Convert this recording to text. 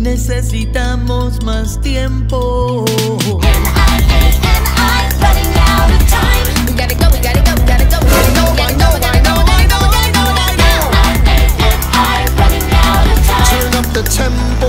necesitamos más tiempo. Running out of time. We gotta go, we gotta go, we gotta go. I know, I know, I know, I know, I know, I know. Running out of time. Turn up the tempo.